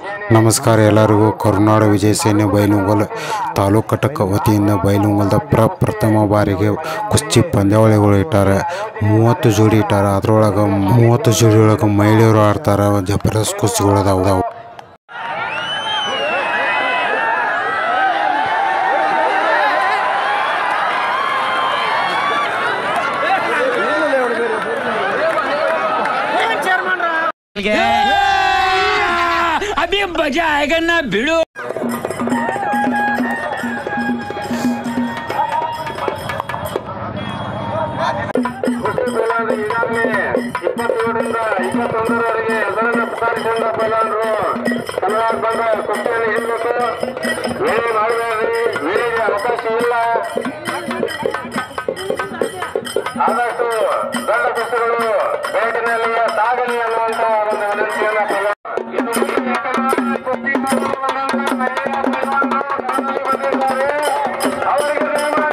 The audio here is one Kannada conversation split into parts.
ನಮಸ್ಕಾರ ಎಲ್ಲರಿಗೂ. ಕರುನಾಡ ವಿಜಯ ಸೇನೆ ಬೈಲಹೊಂಗಲ ತಾಲೂಕು ಘಟಕ ವತಿಯಿಂದ ಬೈಲಹೊಂಗಲದ ಪ್ರಥಮ ಬಾರಿಗೆ ಕುಸ್ತಿ ಪಂದ್ಯಾವಳಿಗಳು ಇಟ್ಟಾರ. 30 ಜೋಡಿ ಇಟ್ಟಾರ. ಅದರೊಳಗೆ 30 ಜೋಡಿ ಒಳಗೆ ಮಹಿಳೆಯರು ಆಡ್ತಾರ. ಜಬರ್ದಸ್ತ್ ಕುಸ್ತಿಗಳು ಅದಾವ. अभी मजा आएगा ना भिड़ो. ಈಗಾಗಲೇ 27ರಿಂದ 21ರವರೆಗೆ ಅದರನ್ನು ಪುಕಾರಿಸಿದ ಪೈಲಾನರು ತಮಿಳುನಾಡು ಬಂದ ಕುಸ್ತಿಯನ್ನು ಹಿಡಿಬೇಕು. ವೇಳೆ ಮಾಡಬೇಡ್ರಿ, ವೇಳೆಗೆ ಅವಕಾಶ ಇಲ್ಲ. ಆದಷ್ಟು ದೊಡ್ಡ ಕುಸ್ತಿಗಳು ಬೇಟಿನಲ್ಲಿ ಸಾಗಲಿ ಅನ್ನುವಂತ ಒಂದು ವಿನಂತಿಯನ್ನು ಅವರಿಗೆ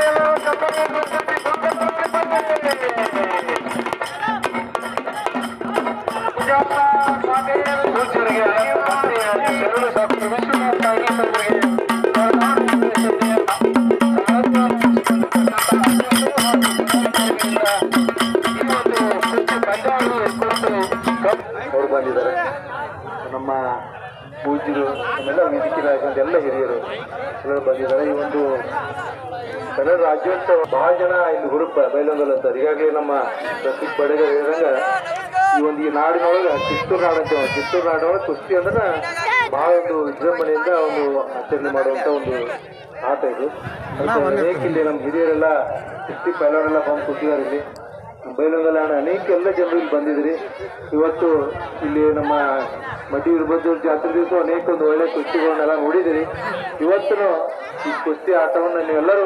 ಅವರು ಬಂದಿದ್ದಾರೆ. ನಮ್ಮ ಪೂಜ್ಯರು, ನಮ್ಮೆಲ್ಲ ವೇದಿಕೆ ಎಲ್ಲ ಹಿರಿಯರು ಎಲ್ಲರೂ ಬಂದಿದ್ದಾರೆ. ಈ ಒಂದು ಕನ್ನಡ ರಾಜ್ಯೋತ್ಸವ ಬಹಳ ಜನ ಇಲ್ಲಿ ಹುರುಪ ಬೈಲಹೊಂಗಲ ಅಂತಾರೆ. ಈಗಾಗಲೇ ನಮ್ಮ ಪ್ರತೀಕ್ ಬಡಗ ಹೇಳಿದಂಗ ಈ ನಾಡಿನೊಳಗೆ ಕಿತ್ತೂರು ನಾಡು ಅಂತ, ಕಿತ್ತೂರು ನಾಡಿನೊಳಗೆ ಕುಸ್ತಿ ಅಂದ್ರೆ ಬಹಳ ಒಂದು ವಿಜೃಂಭಣೆಯಿಂದ ಒಂದು ಆಚರಣೆ ಮಾಡುವಂತ ಒಂದು ಆಟ ಇದು. ಇಲ್ಲಿ ನಮ್ಮ ಹಿರಿಯರೆಲ್ಲ ಕುಸ್ತಿ ಪೈಲವರೆಲ್ಲ ಬಂದು ಕೂತಿದ್ದಾರೆ. ಇಲ್ಲಿ ಬೈಲಹೊಂಗಲ ಅನೇಕ ಎಲ್ಲ ಜನರು ಇಲ್ಲಿ ಬಂದಿದ್ರಿ. ಇವತ್ತು ಇಲ್ಲಿ ನಮ್ಮ ಮಡಿ ವೀರಭದ್ರ ಜಾತ್ರೆ ದಿವಸ ಅನೇಕ ಒಂದು ಒಳ್ಳೆ ಕುಸ್ತಿಗಳನ್ನೆಲ್ಲ ನೋಡಿದಿರಿ. ಇವತ್ತು ಈ ಕುಸ್ತಿ ಆಟವನ್ನು ನೀವೆಲ್ಲರೂ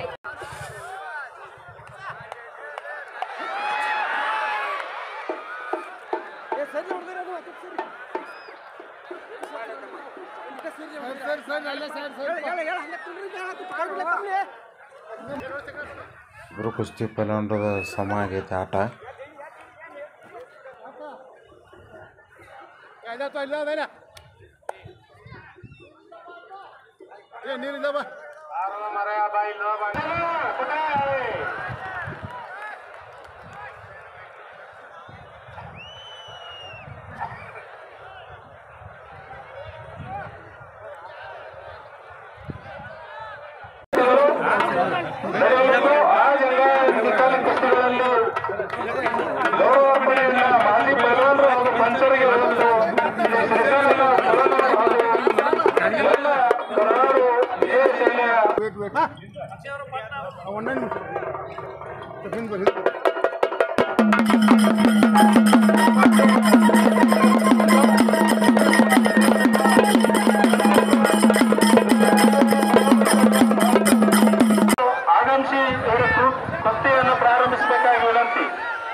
ಇಬ್ಬರು ಕುಸ್ತಿ ಪೈಲವಾನರದ ಸಮ ಆಗೈತೆ ಆಟ. ಮಾಜಿ ಪೈಲವಾನರು ಹಾಗೂ ಪಂಚರಿಗೆ ಕರುನಾಡು ವಿಜಯ ಸೇನೆಯ ಆಗಮಿಸಿ ಇವರ ಕುಸ್ತಿಯನ್ನು ಪ್ರಾರಂಭಿಸಬೇಕಾಗಿ ವಿನಂತಿ.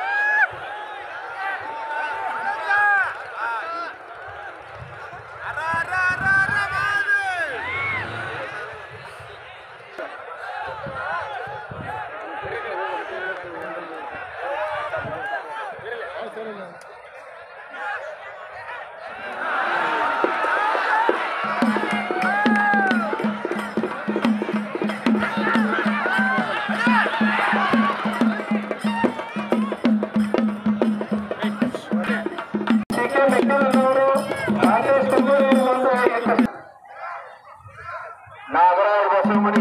ನಾಗರಾಜ ಬಸವಮಣಿ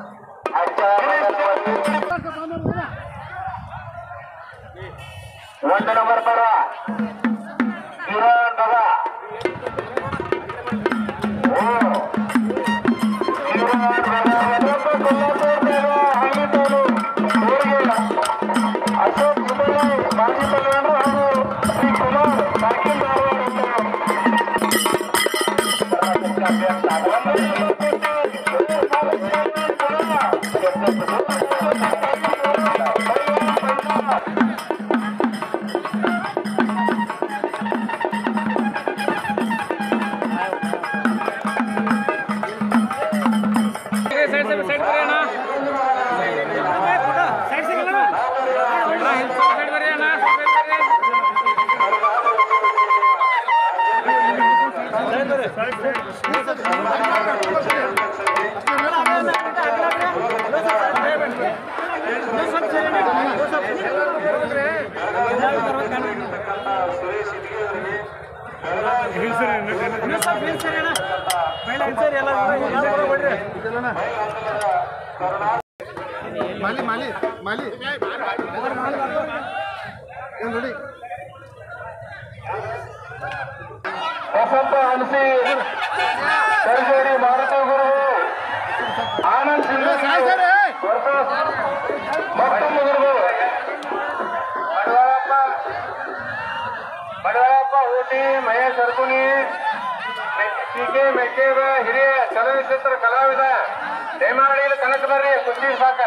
ಒಂದು ನಂಬರ್ ಪರ ಕಿರಣ್ ಬಗ ಅಶೋಕ್ ಸುಬ್ಬಳ್ಳಿ ಮಾಜಿ ಪೈಲವಾನರು ಹಾಗೂ ಶ್ರೀ ಕುಮಾರ್ ಪಾಟೀಲ್ ವಸಂತ ಹಲಸಿ ಸರ್ಜರಿ ಮಾರುತಿ ಗುರು ಆನಂದ್ ಮತ್ತೊಂದು ಗುರು ಬಡವಳಪ್ಪ ಊಟಿ ಮಹೇಶ್ ಅರ್ಕುನಿ ಕೆ ಮೆಕ್ಕೇಗ ಹಿರಿಯ ಚಲನಚಿತ್ರ ಕಲಾವಿದ ದಯಮಾಡಿ ಕನಕ ಬರ್ರಿ ಕುಸ್ತಿ ಸಾಕ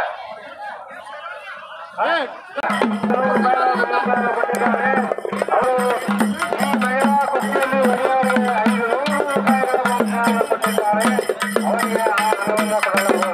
ಕೊಟ್ಟಿದ್ದಾರೆ ಅವರು ಈ ಮಹಿಳಾ ಕುಸ್ತಿಯಲ್ಲಿ ಒಳ್ಳೆಯವರಿಗೆ 500 ರೂಪಾಯಿಗಳ ಕೊಟ್ಟಿದ್ದಾರೆ ಅವರಿಗೆ ಆ ಹಣವನ್ನು ಕೊಡಲಾಗುವುದು.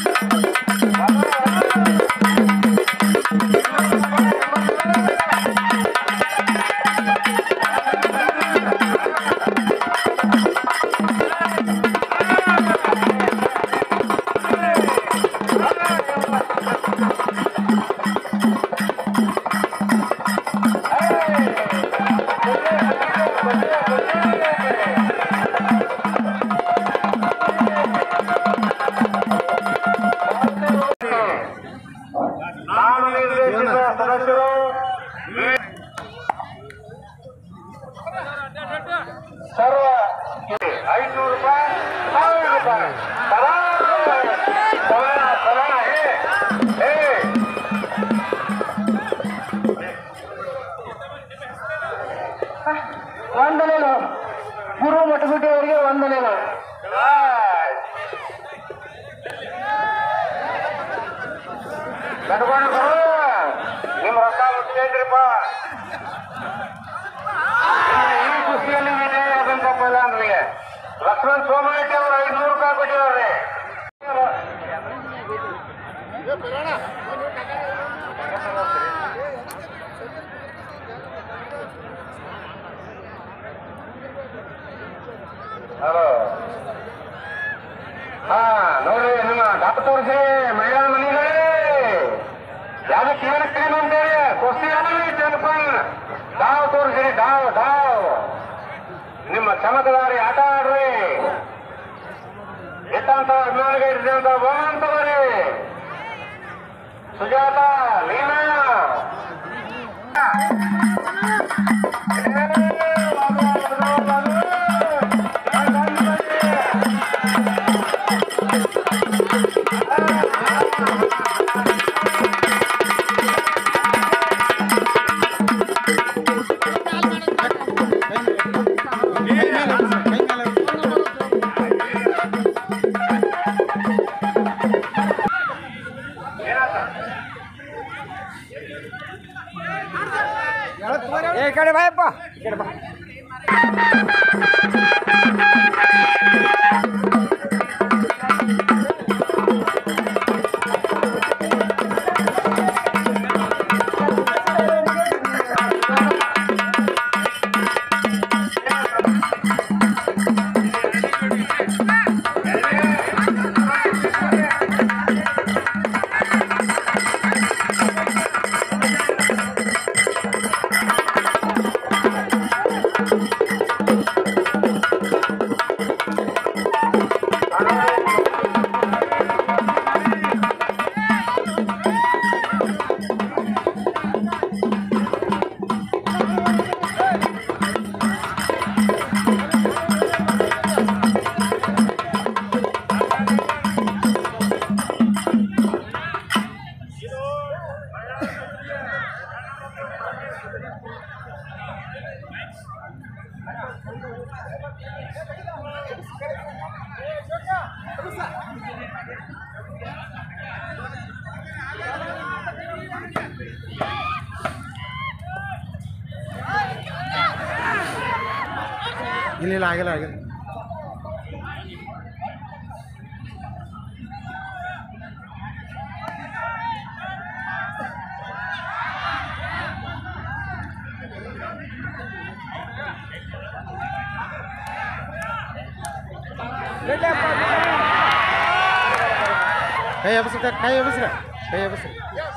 ಸದಸ್ಯರು ಸರ್ವ 500 ರೂಪಾಯಿ 1000 ರೂಪಾಯಿ ವಂದನೆಗಳು ಗುರು ಮಠಗುಡ್ಡಿಯವರಿಗೆ ವಂದನೆಗಳು. ಕಟ್ಕೊಂಡು ಗುರು ನಿಮ್ ರೊಕ್ಕ ಮುಟ್ಟಿದ್ರಿಪ್ಪ ಈ ಕುಸ್ತಿಯಲ್ಲಿ ವಿಜಯ ಆದಂತಪ್ಪ ಇಲ್ಲ ನಮಗೆ ಲಕ್ಷ್ಮಣ್ ಸೋಮರೆಡ್ಡಿ ಅವರು 500 ರೂಪಾಯಿ ಕೊಟ್ಟಿದ್ದಾರೆ. ಹಲೋ ಹಾ ನೋಡ್ರಿ ನಿಮ್ಮ ಡಾಕ್ಟರ್ ತೋರಿಸಿ ಮಹಿಳಾ ಮನೆಗಳೇ ಯಾವ್ದಕ್ಕೆ ಏನ ಕ್ರೀಮ್ ಅಂತೇಳಿ ಕುಸ್ತಿ ಡಾವ್ ತೋರಿಸಿರಿ ಡಾವ್ ನಿಮ್ಮ ಚಮಕದಾರಿ ಆಟ ಆಡ್ರಿ ಇಟ್ಟಂತ ಅಭಿಮಾನಿಗೆ ಇಟ್ಟಿದಂತ ಬಹುಮಾನ ತಗೋರಿ. ಸುಜಾತ ಲೀನಾ ಈ ಕಡೆ ಬಾಯಪ್ಪ ಈ ಕಡೆ ಬಾ. ಇಲ್ಲ ಆಗಿಲ್ಲ ಕೈ ಎಬ್ಸ್ರಿ ಕೈ ಎಬ್ಸ್ರಿ ಕೈ ಎಬ್ಸ್ರಿ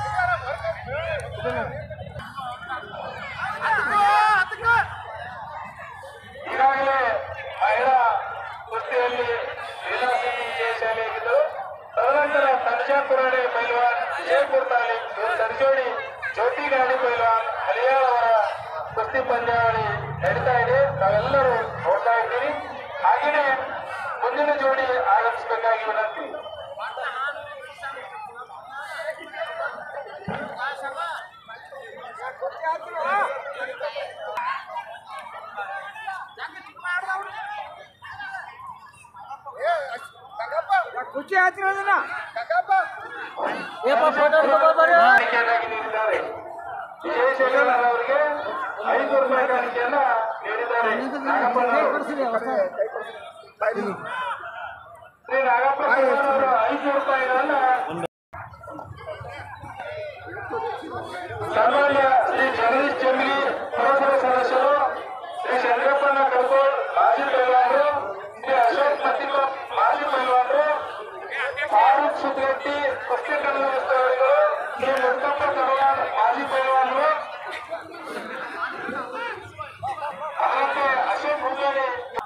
ಈಗಾಗಲೇ ಮಹಿಳಾ ಕುಸ್ತಿಯಲ್ಲಿ ಲೀಲಾಸಿಂಗ್ ಶಾಲೆಯಾಗಿದ್ದು ತದನಂತರ ತನುಜಾ ಕುರಾಡೆ ಪೈಲ್ವಾನ್ ವಿಜಯಪುರ ತಾಲೂಕು ತರ್ಜೋಡಿ ಜ್ಯೋತಿ ಗಾಡಿ ಪೈಲ್ವಾನ್ ಹಲಿಯಾಳ್ ಅವರ ಕುಸ್ತಿ ಪಂದ್ಯಾವಳಿ ನಡೀತಾ ಇದೆ. ನಾವೆಲ್ಲರೂ ನೋಡ್ತಾ ಇದ್ದೀವಿ. ಹಾಗೆಯೇ ಮುಂದಿನ ಜೋಡಿ ಆಗಮಿಸಬೇಕಾಗಿ ವಿನಂತಿ. ಕುರ್ಚಿ ಹಾಕಿರೋದನ್ನ ಕಾಣಿಕೆಯನ್ನಾಗಿ ನೀಡಿದ್ದಾರೆ. ವಿಜಯಶೇಖರ್ ಅವರಿಗೆ 5 ರೂಪಾಯಿ ಕಾಣಿಕೆಯನ್ನ ನೀಡಿದ್ದಾರೆ. ನಾಗಪ್ಪನವರು ಶ್ರೀ ನಾಗಪ್ಪ ಅವರು 5 ರೂಪಾಯಿಗಳನ್ನ ಸನ್ಮಾನ್ಯ ಶ್ರೀ ಜಗದೀಶ್ ಚಂದ್ರಿ ಪುರಸಭೆ ಸದಸ್ಯರು, ಶ್ರೀ ಶಂಕರಪ್ಪನ ಕಲ್ಕೋಳ್ ಮಾಜಿ ಪೈಲ್ವಾನರು, ಶ್ರೀ ಅಶೋಕ್ ಮತ್ತಿಪ್ಪ ಮಾಜಿ ಪೈಲ್ವಾನರು, ಫಾರೂಕ್ ಸುದ್ರೆಡ್ಡಿ ಕುಸ್ತಿ ಕನ್ನಡ ಉತ್ಸವಗಳು, ಶ್ರೀ ಮುತ್ತಪ್ಪ ತಡವಾನ್ ಮಾಜಿ ಪೈಲ್ವಾನರು, ಅದರಂತೆ ಅಶೋಕ್ ಹುಂಜಾಡಿ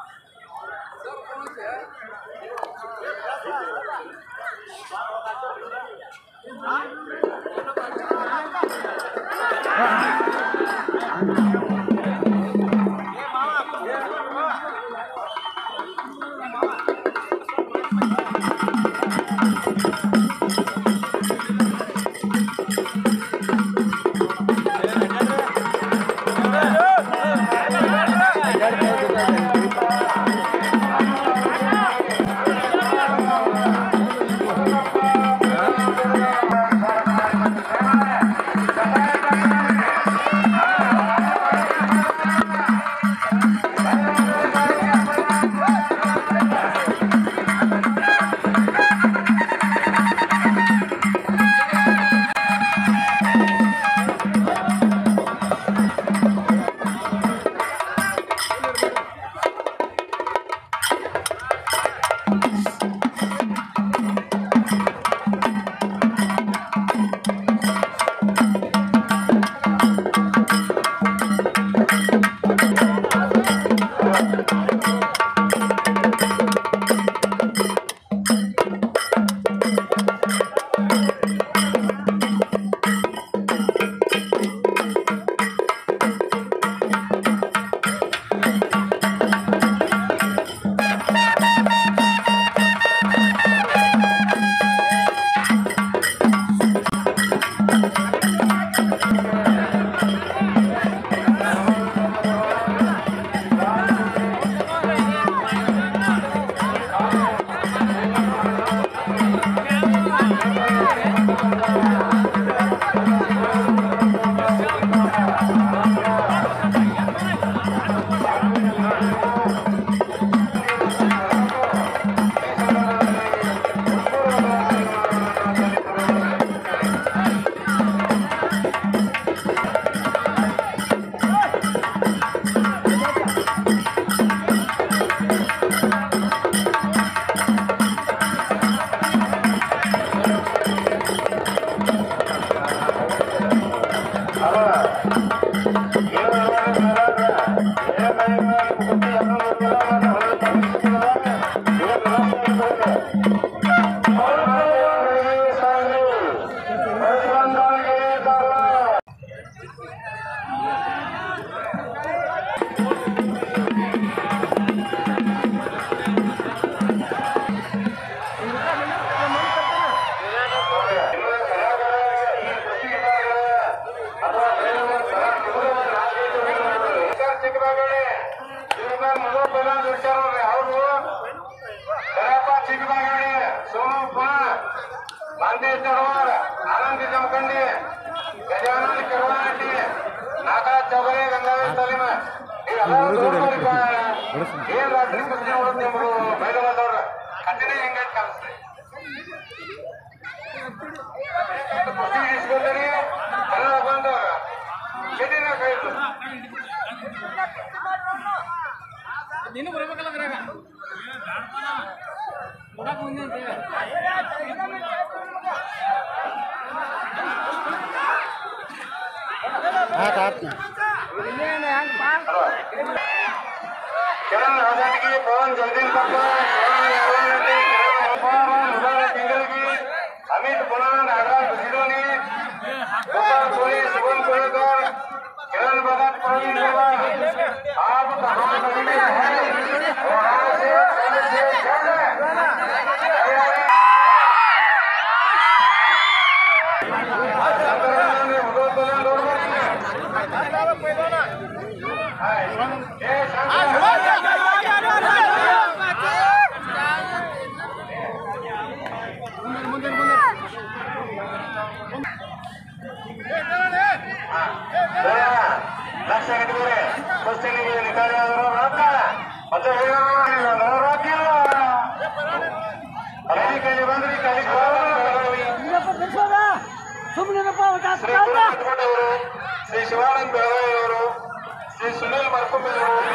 ಮಂದಿ ತಡವಾರ ಆನಂದಿ ಜಮಖಂಡಿ ಗಜಾನಂದ ಕಿರವಾನಟ್ಟಿ ನಾಗರಾಜ್ ಚೌಗರೆ ಗಂಗಾವತಿ ತಾಲೀಮ ಏನ್ ರಾತ್ರಿ ಕುಸ್ತಿ ನೋಡೋದು ನಿಮ್ರು ಬೈಲವಾದವ್ರ ಕಂಟಿನ್ಯೂ ಹೆಂಗೈತೆ ಕಾಣಿಸ್ರಿ ಕುಸ್ತಿ ಇಸ್ಕೊಳ್ತೀರಿ ಎಲ್ಲ ಬಂದವ್ರ ಕೆಟ್ಟಿನ ಕೈ किरण हजारगी पवन जगदीन पापा अमित पुनः नागराज बसिरोनी गोपाल कोहली शुभम कोहलीकर किरण भगत प्रवीण कुमार आप कहाँ बने हैं और लक्ष्य कटिकोरे क्वेश्चन निकाले रॉक ಮತ್ತೆ रॉक अरे के बंदरी कली श्री शिवानंद बेळगावी श्री सुनील मरकुंबे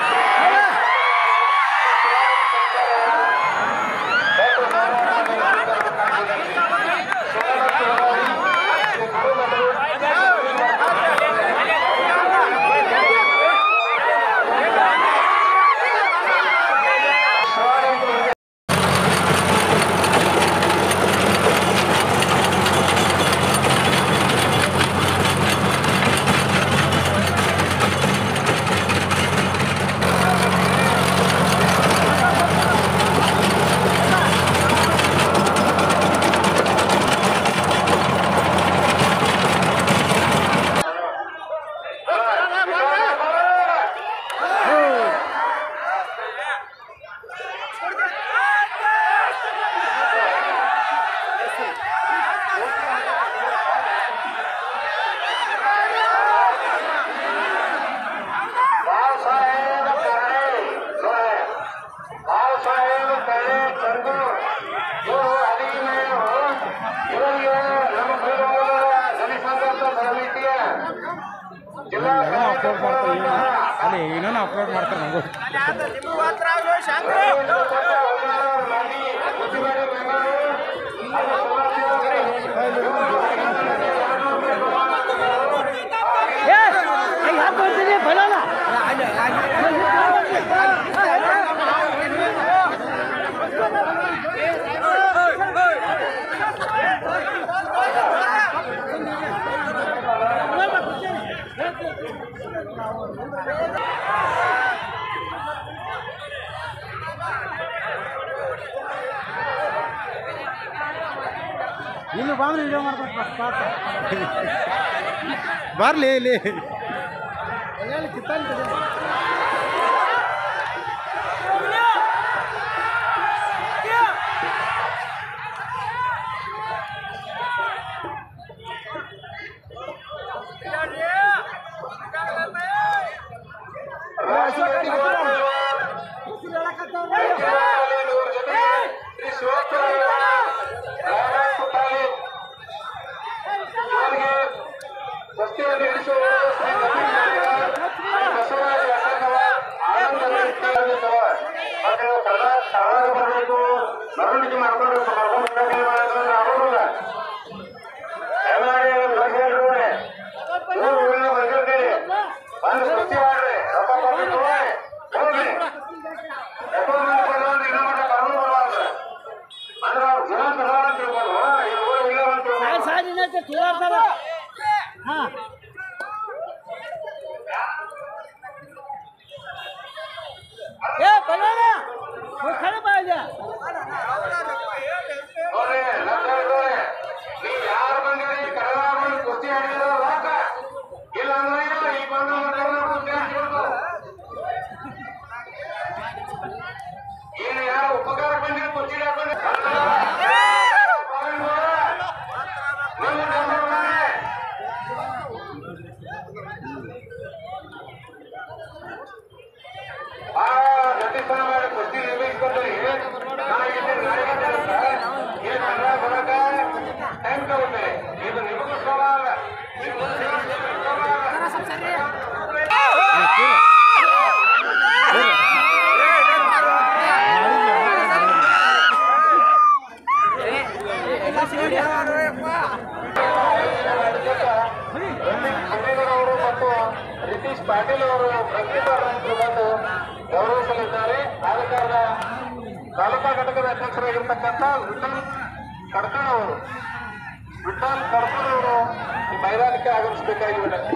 अपलोड ಇನ್ನು ಬಾಂದ್ರೆ ವಿಡಿಯೋ ಮಾಡ್ಬೇಕು ಪಾಪ ಬರ್ಲಿ ಇಲ್ಲಿ ಕಿತ್ತಾನ್ उपकार बंदी कुछ ರಿತೀಶ್ ಪಾಟೀಲ್ ಅವರು ವೃತ್ತಿಪರರಾಗಿ ಬಂದು ಗೌರವಿಸಲಿದ್ದಾರೆ. ಆದ ಕಾರಣ ತಾಲೂಕಾ ಘಟಕದ ಅಧ್ಯಕ್ಷರಾಗಿರ್ತಕ್ಕಂಥ ವಿಠಲ್ ಕಡ್ಕಣ ಅವರು ಈ ಮೈದಾನಕ್ಕೆ ಆಗಮಿಸಬೇಕಾಗಿ ವಿನಂತಿ.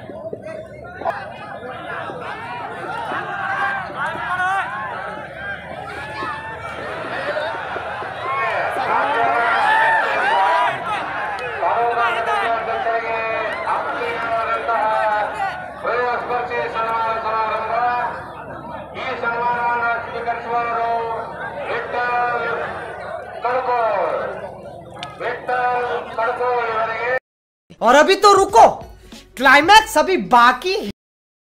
ಸನ್ಮಾನ ಸಮಾರಂಭ. ಈ ಸನ್ಮಾನವನ್ನು ಸ್ವೀಕರಿಸುವವರು ವಿಠಲ್ ಕಡ್ಕೋಳ್ ಇವರಿಗೆ. और अभी तो रुको, क्लाइमैक्स अभी बाकी है।